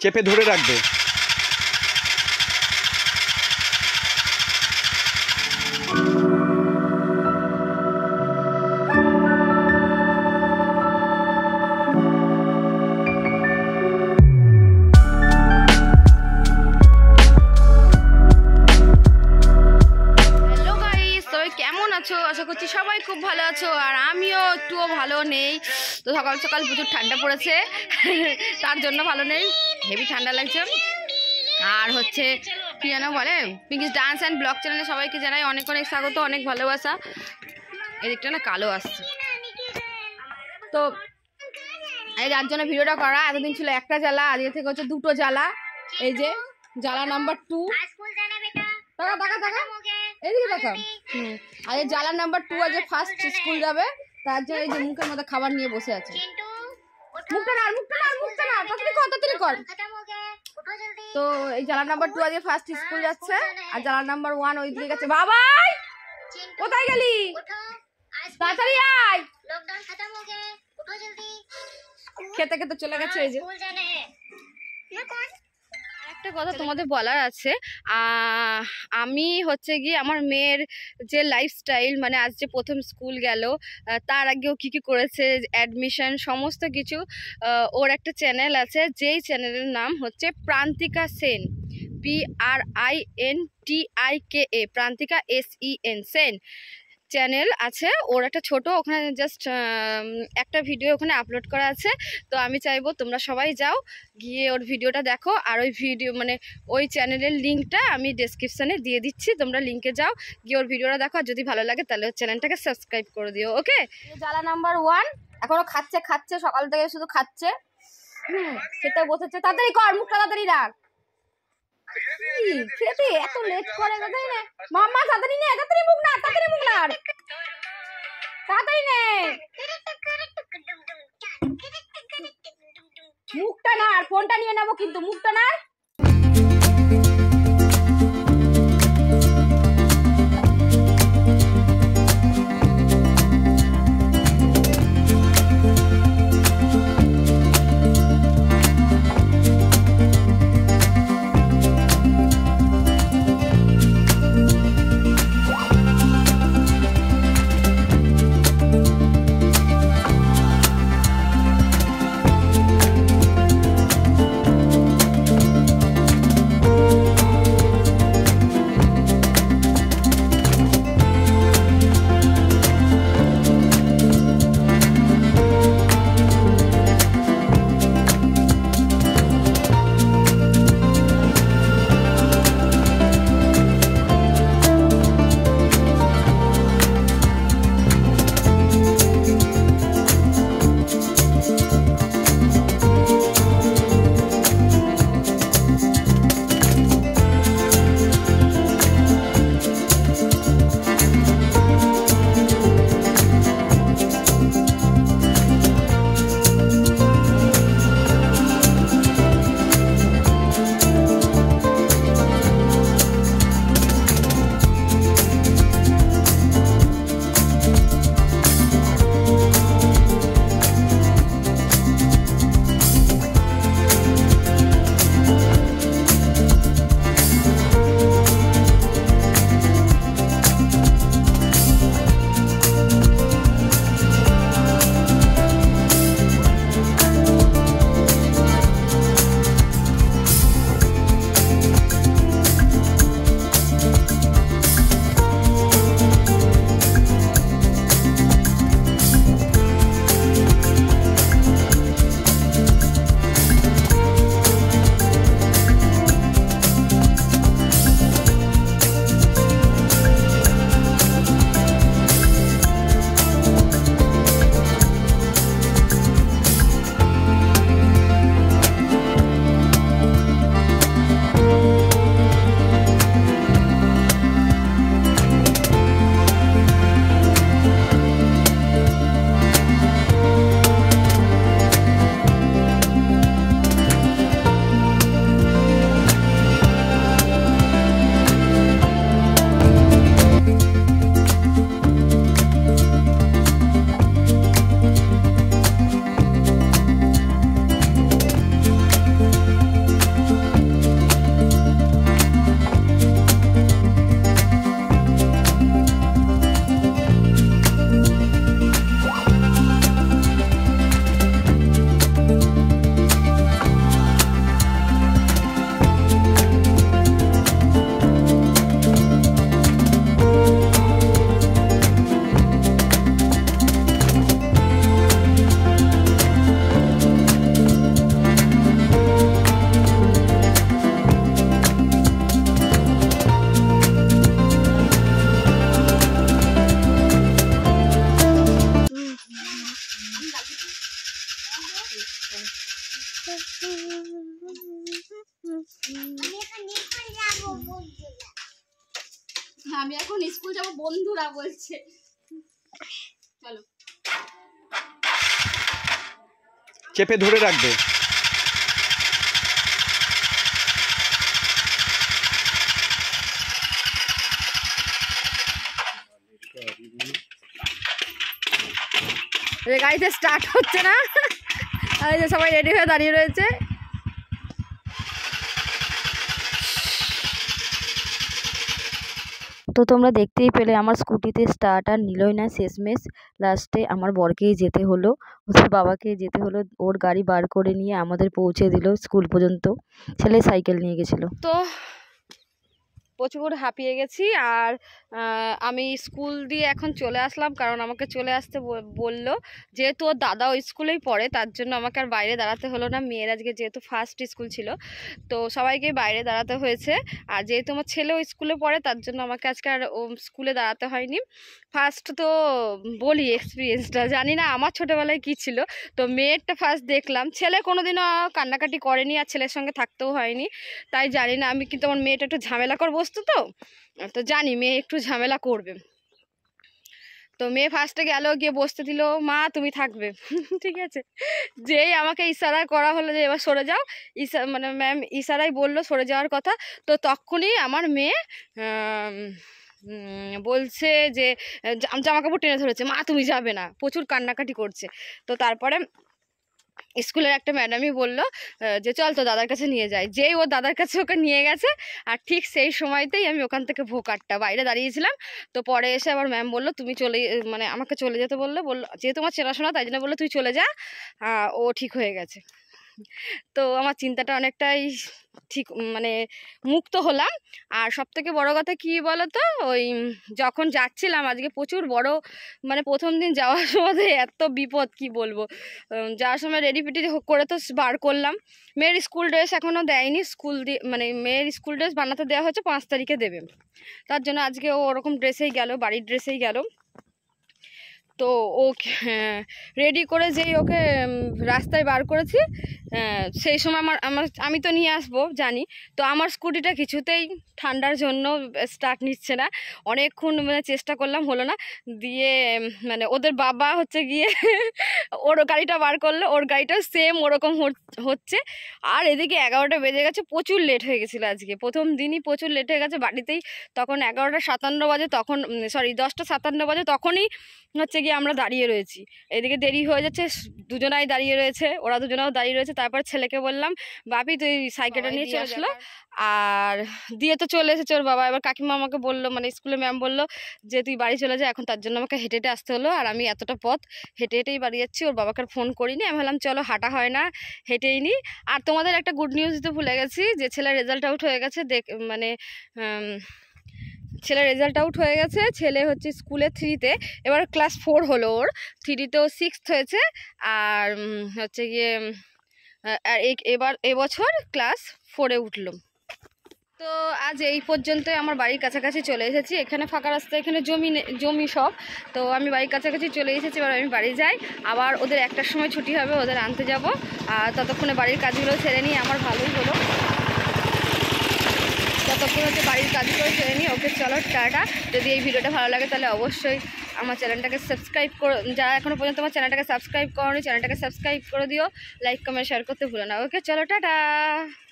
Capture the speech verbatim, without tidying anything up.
চেপে ধরে রাখবে। আশা করছি সবাই খুব ভালো আছো, আর আমিও একটুও ভালো নেই। তো সকাল সকাল প্রচুর ঠান্ডা পড়েছে, তার জন্য ভালো নেই, হেভি ঠান্ডা লাগছে। আর হচ্ছে কি যেন বলে, পিঙ্কিস ডান্স অ্যান্ড ব্লগ চ্যানেলে সবাইকে জানাই অনেক অনেক স্বাগত, অনেক ভালোবাসা। এদিকটা না কালো আসছে, তো এই যার জন্য ভিডিওটা করা। এতদিন ছিল একটা জ্বালা, আজকে থেকে হচ্ছে দুটো জ্বালা। এই যে জ্বালা নাম্বার টু, টাকা টাকা টাকা এদিকে টাকা। হুম, আর এই জ্বালা নাম্বার টু আজ ফার্স্ট স্কুল যাবে, তার জন্য এই যে মুখের মধ্যে খাবার নিয়ে বসে আছে। মুখটা না মুখটা না মুখটা না তাড়াতাড়ি কর তাড়াতাড়ি কর। তো এই জ্বালা নাম্বার টু আজকে ফার্স্ট স্কুল যাচ্ছে, আর জ্বালা নাম্বার ওয়ান ওই দিকে গেছে। বাবাই কোথায় গেলি, তাড়াতাড়ি আয়, খেতে খেতে চলে গেছে। এই যে একটা কথা তোমাদের বলার আছে, আমি হচ্ছে গিয়ে আমার মেয়ের যে লাইফস্টাইল, মানে আজ যে প্রথম স্কুল গেল, তার আগেও কি কি করেছে, অ্যাডমিশন সমস্ত কিছু, ওর একটা চ্যানেল আছে, যেই চ্যানেলের নাম হচ্ছে Prantika Sen, P R I N T I K A, Prantika S E N, Sen channel আছে ওর একটা ছোট, ওখানে জাস্ট একটা ভিডিও ওখানে আপলোড করা আছে। তো আমি চাইবো তোমরা সবাই যাও, গিয়ে ওর ভিডিওটা দেখো। আর ওই ভিডিও মানে ওই চ্যানেলের লিঙ্কটা আমি ডেসক্রিপশানে দিয়ে দিচ্ছি, তোমরা লিঙ্কে যাও, গিয়ে ওর ভিডিওটা দেখো। আর যদি ভালো লাগে তাহলে ওর চ্যানেলটাকে সাবস্ক্রাইব করে দিও। ওকে, জ্বালা নাম্বার ওয়ান এখনো খাচ্ছে খাচ্ছে সকাল থেকে শুধু খাচ্ছে। হুম, খেতে বসেছে, তাড়াতাড়ি কর, মুখটা তাড়াতাড়ি রাখ। খেতে এত লেট করে কোথায় না মাম্মা, তাড়াতাড়ি নে, তাড়াতাড়ি মুখ না, তাড়াতাড়ি মুখ না, তাড়াতাড়ি নে, মুখটা না, আর ফোনটা নিয়ে নেবো কিন্তু, মুখটা না। আমি এখন স্কুল যাবো বন্ধুরা বলছে চলো চেপে ধরে রাখবে গাড়িতে স্টার্ট হচ্ছে না আর এই যে সবাই রেডি হয়ে দাঁড়িয়ে রয়েছে তো তোমরা দেখতেই পেলে আমার স্কুটিতে স্টার্ট আর নিলই না, শেষমেশ লাস্টে আমার বরকেই যেতে হলো, ওর বাবাকে যেতে হলো, ওর গাড়ি বার করে নিয়ে আমাদের পৌঁছে দিল স্কুল পর্যন্ত। ছেলে সাইকেল নিয়ে গেছিলো। তো প্রচুর হাঁপিয়ে গেছি আর আমি স্কুল দিয়ে এখন চলে আসলাম, কারণ আমাকে চলে আসতে বললো, যেহেতু ওর দাদা ওই স্কুলেই পড়ে তার জন্য আমাকে আর বাইরে দাঁড়াতে হলো না। মেয়ের আজকে যেহেতু ফার্স্ট স্কুল ছিল তো সবাইকে বাইরে দাঁড়াতে হয়েছে, আর যেহেতু আমার ছেলে ওই স্কুলে পড়ে তার জন্য আমাকে আজকে আর স্কুলে দাঁড়াতে হয়নি। ফার্স্ট তো বলি এক্সপিরিয়েন্সটা, জানি না আমার ছোটোবেলায় কী ছিল, তো মেয়েরটা ফার্স্ট দেখলাম। ছেলে কোনোদিনও কান্নাকাটি করেনি আর ছেলের সঙ্গে থাকতেও হয়নি, তাই জানি না। আমি কিন্তু আমার মেয়েটা একটু ঝামেলাকর বস্তু তো তো জানি মেয়ে একটু ঝামেলা করবে। তো মেয়ে ফার্স্টে গেল, গিয়ে বসতে দিল, মা তুমি থাকবে ঠিক আছে। যেই আমাকে ইশারা করা হলো যে এবার সরে যাও, ইশা মানে ম্যাম ইশারাই বললো সরে যাওয়ার কথা, তো তখনই আমার মেয়ে বলছে যে জামা কাপড় টেনে ধরেছে, মা তুমি যাবে না, প্রচুর কান্নাকাটি করছে। তো তারপরে স্কুলের একটা ম্যাডামই বললো যে চল তো দাদার কাছে নিয়ে যাই। যেই ও দাদার কাছে ওকে নিয়ে গেছে আর ঠিক সেই সময়তেই আমি ওখান থেকে ভোকারটা বাইরে দাঁড়িয়েছিলাম। তো পরে এসে আবার ম্যাম বললো তুমি চলে মানে আমাকে চলে যেতে বললো, বললো যেহেতু আমার চেনাশোনা তাই জন্য বললো তুই চলে যা, ও ঠিক হয়ে গেছে। তো আমার চিন্তাটা অনেকটাই ঠিক মানে মুক্ত হলাম। আর সব থেকে বড়ো কথা কী বলো তো, ওই যখন যাচ্ছিলাম আজকে প্রচুর বড় মানে প্রথম দিন যাওয়ার সময় এত বিপদ কি বলবো। যাওয়ার সময় রেডি ফেডি করে তো বার করলাম, মেয়ের স্কুল ড্রেস এখনও দেয়নি, স্কুল দিয়ে মানে মেয়ের স্কুল ড্রেস বানাতে দেওয়া হচ্ছে, পাঁচ তারিখে দেবে, তার জন্য আজকে ও ওরকম ড্রেসেই গেল, বাড়ির ড্রেসেই গেল। তো ওকে রেডি করে যেই ওকে রাস্তায় বার করেছি সেই সময় আমার আমার আমি তো নিয়ে আসবো জানি, তো আমার স্কুটিটা কিছুতেই ঠান্ডার জন্য স্টার্ট নিচ্ছে না, অনেকক্ষণ মানে চেষ্টা করলাম হলো না। দিয়ে মানে ওদের বাবা হচ্ছে গিয়ে ওর গাড়িটা বার করলো, ওর গাড়িটাও সেম ওরকম হচ্ছে। আর এদিকে এগারোটা বেজে গেছে, প্রচুর লেট হয়ে গেছিলো আজকে, প্রথম দিনই প্রচুর লেট হয়ে গেছে বাড়িতেই। তখন এগারোটা সাতান্ন বাজে, তখন সরি দশটা সাতান্ন বাজে, তখনই হচ্ছে গিয়ে আমরা দাঁড়িয়ে রয়েছি। এদিকে দেরি হয়ে যাচ্ছে, দুজনাই দাঁড়িয়ে রয়েছে, ওরা দুজনাও দাঁড়িয়ে রয়েছে। তারপর ছেলেকে বললাম বাপি তুই সাইকেলটা নিয়ে চলে আসলো, আর দিয়ে তো চলে এসেছে ওর বাবা। এবার কাকিমা আমাকে বললো মানে স্কুলে ম্যাম বললো যে তুই বাড়ি চলে যা এখন, তার জন্য আমাকে হেঁটে হেঁটে আসতে হলো। আর আমি এতটা পথ হেঁটে হেঁটেই বাড়ি যাচ্ছি, ওর বাবাকে ফোন করিনি, আমি ভাবলাম চলো হাঁটা হয় না হেঁটেই নি। আর তোমাদের একটা গুড নিউজ দিতে ভুলে গেছি, যে ছেলের রেজাল্ট আউট হয়ে গেছে, দেখ মানে ছেলের রেজাল্ট আউট হয়ে গেছে। ছেলে হচ্ছে স্কুলে থ্রিতে, এবার ক্লাস ফোর হলো, ওর থ্রিতেও সিক্সথ হয়েছে, আর হচ্ছে গিয়ে এবার এবছর ক্লাস ফোরে উঠলো। তো আজ এই পর্যন্তই, আমার বাড়ির কাছাকাছি চলে এসেছি, এখানে ফাঁকা রাস্তা, এখানে জমি জমি সব, তো আমি বাড়ির কাছাকাছি চলে এসেছি। এবার আমি বাড়ি যাই, আবার ওদের একটার সময় ছুটি হবে, ওদের আনতে যাব, আর ততক্ষণে বাড়ির কাজগুলো সেরে নিই, আমার ভালোই হলো। ততক্ষণ হচ্ছে বাড়ির কাজগুলো সেরে নিই। ওকে চলো টাটা। যদি এই ভিডিওটা ভালো লাগে তাহলে অবশ্যই আমার চ্যানেলটাকে সাবস্ক্রাইব করো, যারা এখনও পর্যন্ত আমার চ্যানেলটাকে সাবস্ক্রাইব করোনি চ্যানেলটাকে সাবস্ক্রাইব করে দিও, লাইক কমেন্ট শেয়ার করতে ভুলো না। ওকে চলো টাটা।